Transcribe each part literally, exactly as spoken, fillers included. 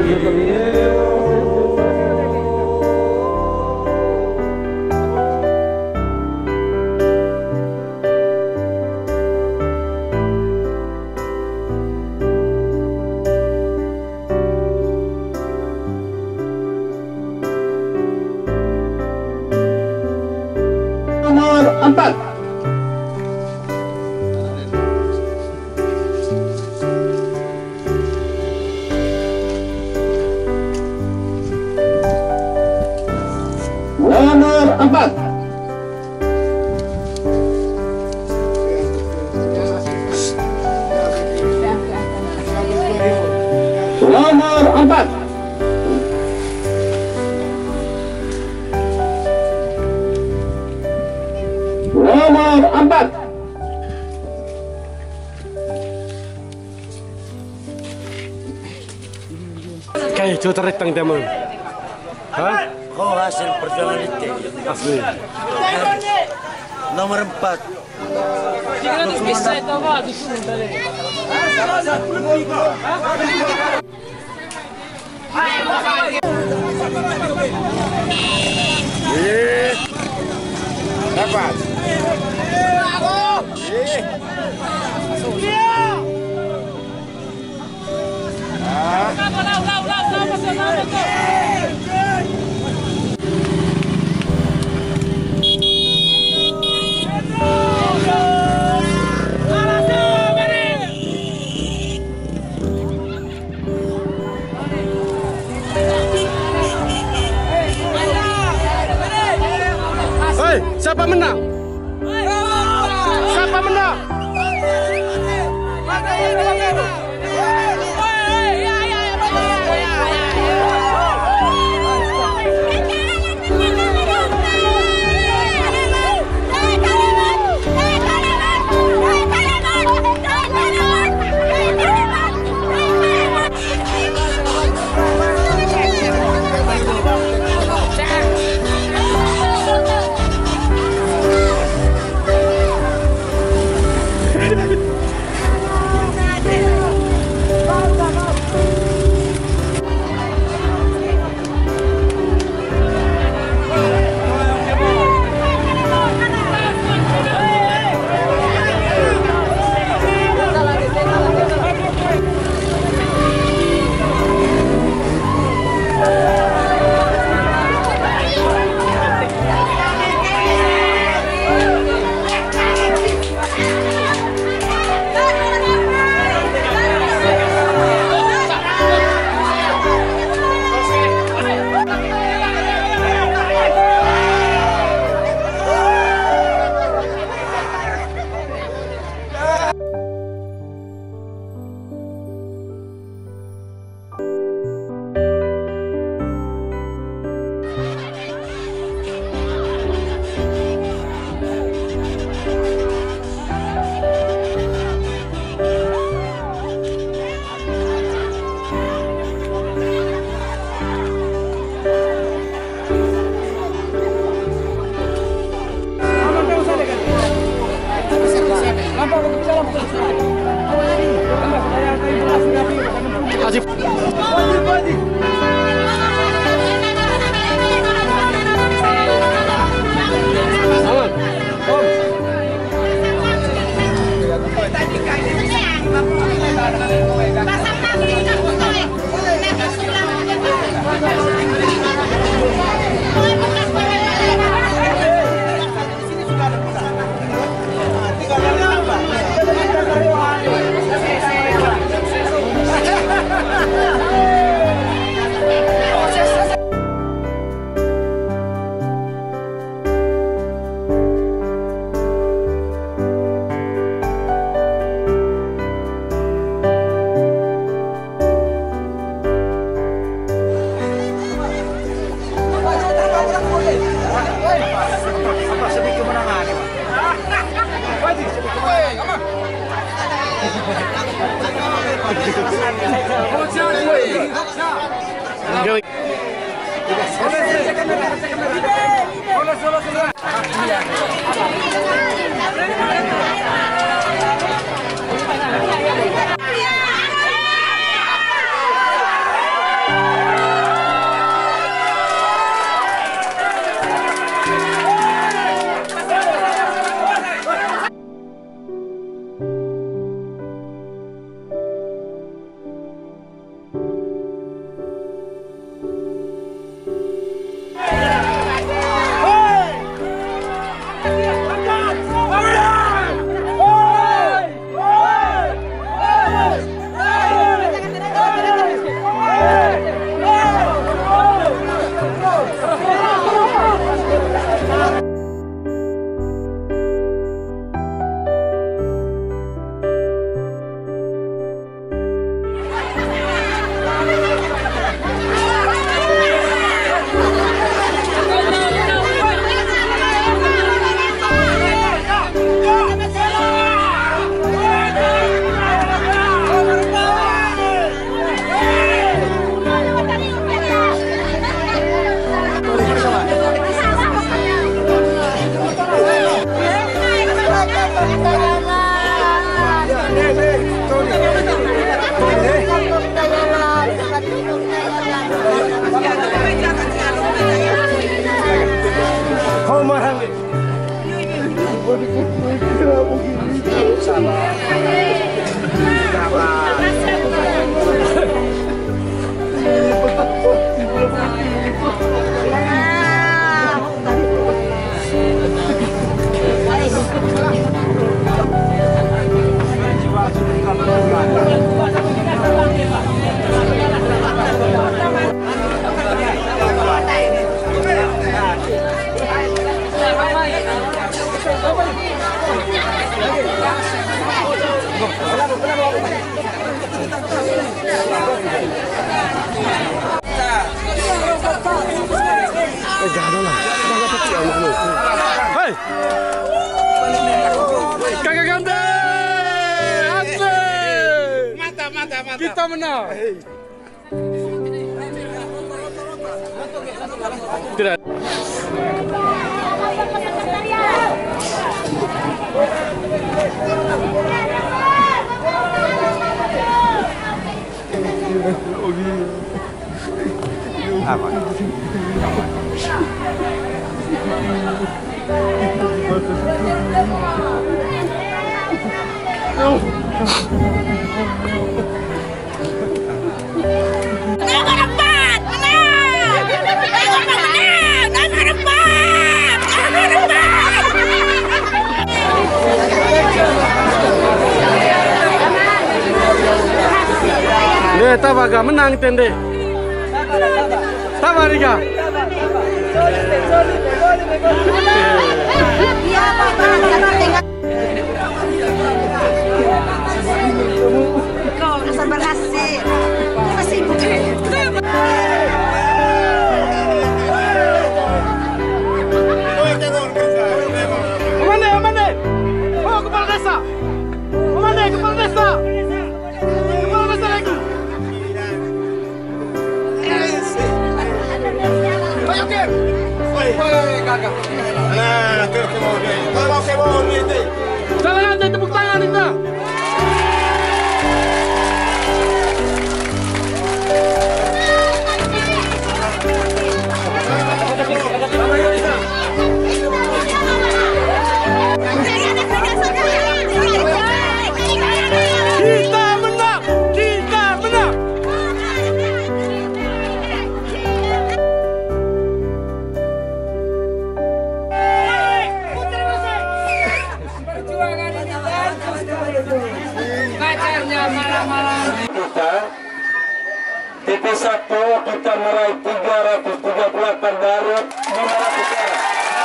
Nomor empat. Nomor empat. Nomor empat. Nomor empat. Kayak itu teretang teman. Hah? Kau hasil perjuangan itu Asli. nomor empat. Eh, dapat. Hei, siapa menang? Siapa menang? Nomor Hei, kakak ganda, asik. Mantap, mantap, mantap. Kita menang. Tidak. Apa? Nomor empat, menang! Nomor menang! Nomor empat! Nomor empat! Nih, tabaga menang tende. Tabar Rika. Iya, Bapak. Kau asal berhasil. Masih Kemana, kemana? Oh, kepala desa. Kemana, kepala desa? Kepala desa lagi. Ayo, Kim. Woi, kakak. Nah, tuh kemudian. Kalau kemudian itu. Jangan nanti tepuk tangan, Indah. Kita menang! Kita menang! Kita T P satu kita meraih tiga ratus tiga puluh delapan dari lima ratus perak.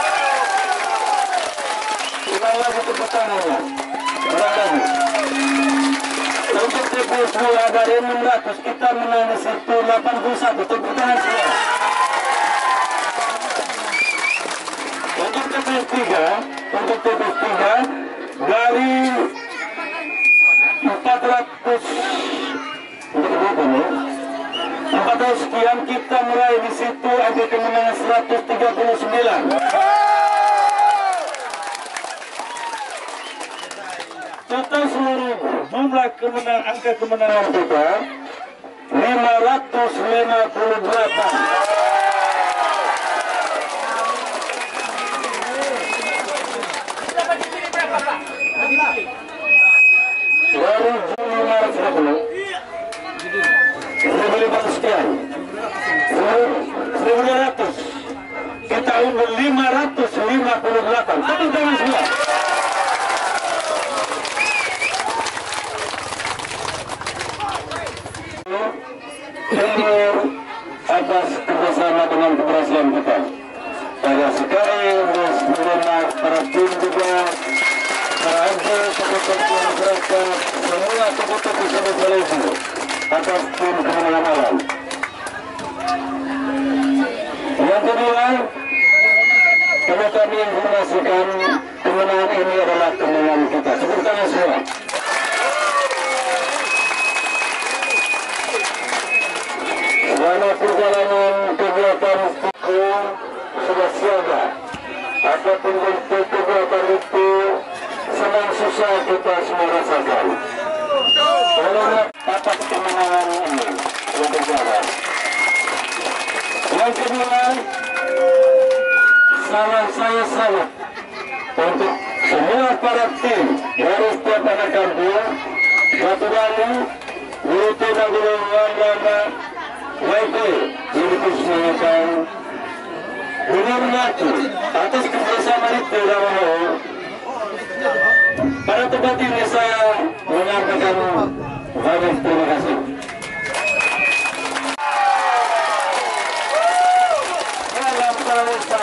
Ulang lagi tepuk tangannya. Ulang lagi. Untuk T P dua dari enam ratus kita menang di situ delapan puluh satu. Tepuk tangan semua. Untuk T P tiga, untuk T P tiga dari empat ratus empat ratus sekian kita meraih di situ ada kemenangan seratus tiga puluh sembilan. Total seluruh jumlah kemenangan angka kemenangan kita lima ratus lima puluh delapan. Dari lima ratus lima puluh seribu lima ratus sekian, seribu lima ratus kita unggul lima ratus lima puluh delapan. Tepuk tangan semua. Terima atas kerjasama dengan keberhasilan kita. Pada sekali untuk menerima para tim juga, para anjing, tokoh-tokoh masyarakat, semua tokoh-tokoh Sobat Malaysia atas tim kemenangan malam. Yang kedua, perlu kami informasikan kemenangan ini adalah kemenangan kita. Tepuk tangan semua. Selama perjalanan kegiatan itu sudah siaga. Apapun bentuk kegiatan itu, senang susah kita semua rasakan. Oleh atas kemenangan ini yang berjalan. Yang kedua, salam saya salut untuk Semua para tim dari setiap anak kampung, Batu Batu, Wutu Nagulu Wandana, Waiku, ini dipersilakan dengan mengaku atas kebersamaan itu dalam pada tempat ini saya menyampaikan banyak terima kasih. Dalam perusahaan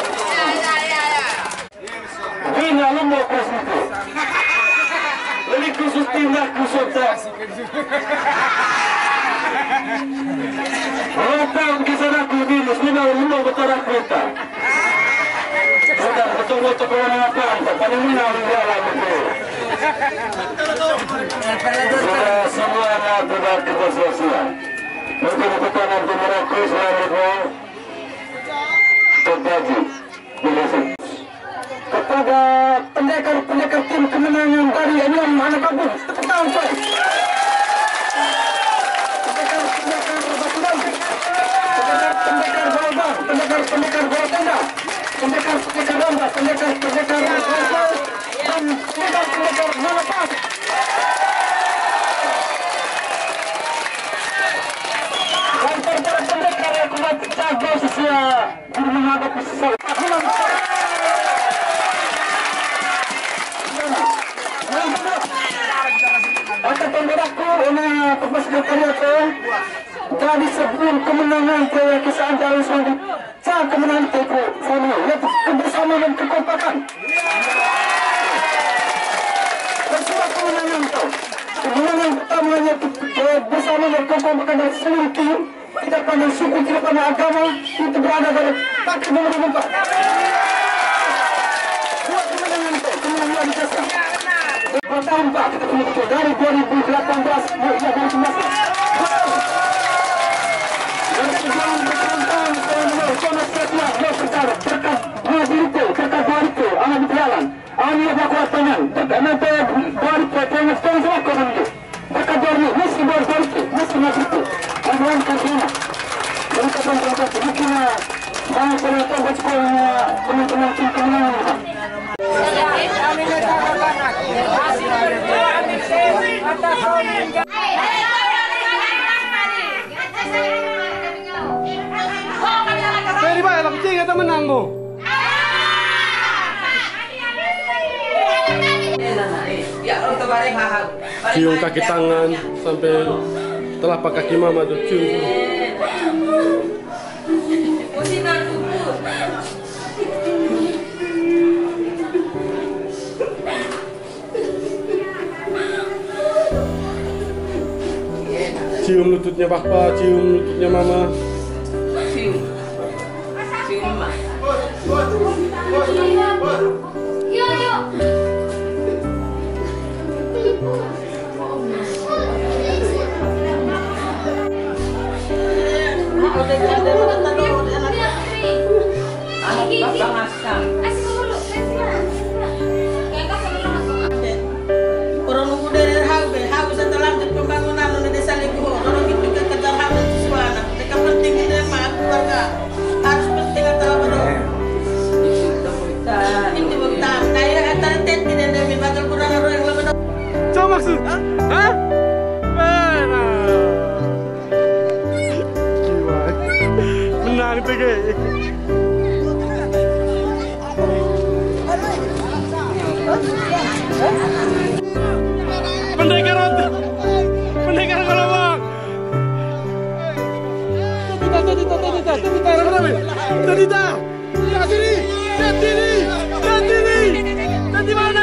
ini lalu mau khusus itu, lebih khusus tindak khusus tak. Orang kisah aku minus lima rumah bertarak kereta. Sudah betul-betul kewenangan paling minang di dalam itu. Sudah semua anak berbakti bersosial. Mungkin kita nanti meraku selama berbagi biasa. Kepada pendekar-pendekar tim kemenangan dari ini anak kampung, tepuk tangan coy. Pendekar bola, pendekar pendekar bola tenda, pendekar pendekar domba, pendekar pendekar rifle, dan pendekar pendekar bola pas. Dan pendekar pendekar yang kuat jago sesuai guru menghadapi sesuatu. Akan pendekku ini tugas berkarya dari sebelum kemenangan proyek kisah jalan suami saya kemenangan itu sama yaitu kebersamaan dan kekompakan bersuara kemenangan itu kemenangan pertama yaitu bersama dan kekompakan dari seluruh tim tidak pandang suku tidak pandang agama itu berada dari kaki nomor empat dua kemenangan itu kemenangan luar biasa bertambah kita punya dari dua ribu delapan belas hingga dua ribu sembilan belas dan sebelum bertentang dengan zona setiap dua perkara berkat dua diriku, berkat dua diriku, anak berjalan, anak evakuasi tangan, berkat nanti dua diriku, dengan setengah sama korang itu, berkat dua diriku, mesti dua diriku, mesti dua diriku, anak karena mereka berangkat mungkin mau penonton bersekolah teman-teman tim kemenangan. Dari mana lah kecil kita menang mo? Cium kaki tangan sampai telapak kaki mama tuh cium. Cium lututnya bapak, cium lututnya mama. Cium. Cium mama. Yuk, yuk. Orang nunggu dari Haube, Haube setelah lanjut pembangunan di desa Lekuho, orang itu ke kejar Haube itu suara. Mereka penting ini mak keluarga harus penting atau apa dong? Ini bukan, kaya antara tenti dan demi bakal kurang orang yang lebih dong. Coba maksud? Hah? Menang itu kayak. Pendekar roti, pendekar kolomang. Tadita, tadita, tadita, tadita, tadita, tadita, tadiri, tadiri, tadiri, tadi mana?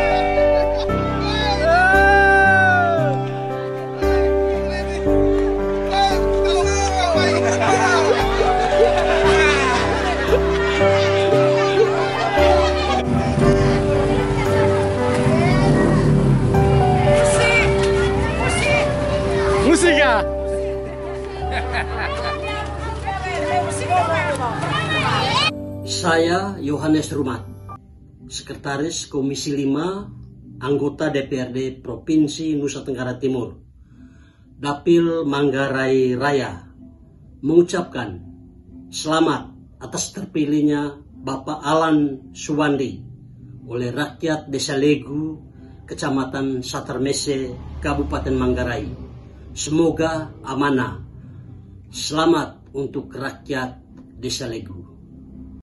Musika. Saya Yohanes Rumat, Sekretaris Komisi lima, anggota D P R D Provinsi Nusa Tenggara Timur, Dapil Manggarai Raya, mengucapkan selamat atas terpilihnya Bapak Alan Suwandi oleh rakyat Desa Legu, Kecamatan Satarmese, Kabupaten Manggarai. Semoga amanah. Selamat untuk rakyat Desa Legu.